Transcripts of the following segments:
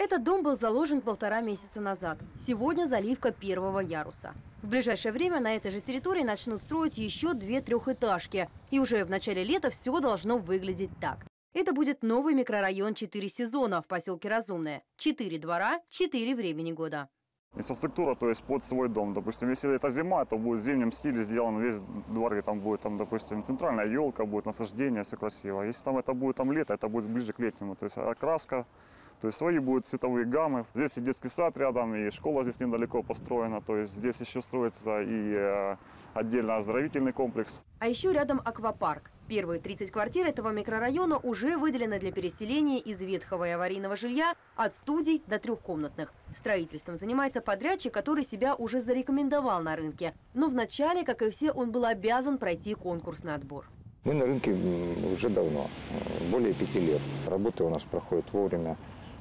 Этот дом был заложен 1,5 месяца назад. Сегодня заливка первого яруса. В ближайшее время на этой же территории начнут строить еще 2 трехэтажки. И уже в начале лета все должно выглядеть так. Это будет новый микрорайон 4 сезона в поселке Разумное. 4 двора, 4 времени года. Инфраструктура, то есть под свой дом. Допустим, если это зима, то будет в зимнем стиле сделан весь двор, и там будет, допустим, центральная елка, будет насаждение, все красиво. Если там это будет лето, это будет ближе к летнему. То есть окраска, то есть свои будут цветовые гаммы. Здесь и детский сад рядом, и школа здесь недалеко построена. То есть здесь еще строится и отдельно оздоровительный комплекс. А еще рядом аквапарк. Первые 30 квартир этого микрорайона уже выделены для переселения из ветхого и аварийного жилья от студий до трехкомнатных. Строительством занимается подрядчик, который себя уже зарекомендовал на рынке. Но вначале, как и все, он был обязан пройти конкурсный отбор. Мы на рынке уже давно, более 5 лет. Работа у нас проходит вовремя,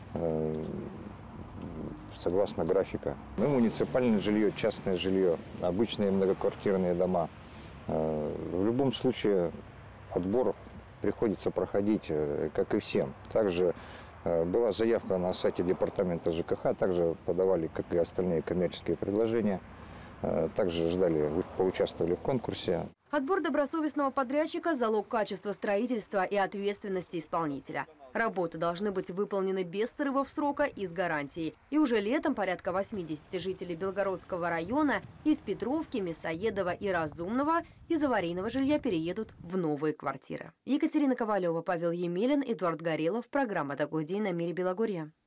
согласно графика. Мы муниципальное жилье, частное жилье, обычные многоквартирные дома. В любом случае отбор приходится проходить, как и всем. Также была заявка на сайте департамента ЖКХ, также подавали, как и остальные коммерческие предложения. Также ждали, поучаствовали в конкурсе. Отбор добросовестного подрядчика – залог качества строительства и ответственности исполнителя. Работы должны быть выполнены без срывов срока и с гарантией. И уже летом порядка 80 жителей Белгородского района из Петровки, Мясоедова и Разумного из аварийного жилья переедут в новые квартиры. Екатерина Ковалева, Павел Емелин, Эдуард Горелов. Программа «Такой день» на Мире Белогорья.